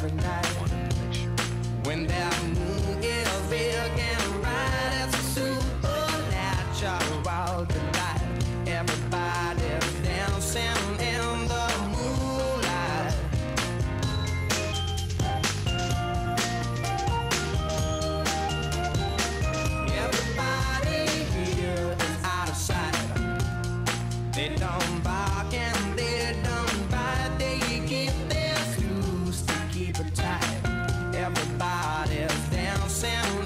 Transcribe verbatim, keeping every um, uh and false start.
every night. When that moon is big and bright, it's a supernatural delight. Everybody's dancing in the moonlight. Everybody here is out of sight. They don't bark and they don't bite. They keep their shoes to keep it tight. Everybody's dancing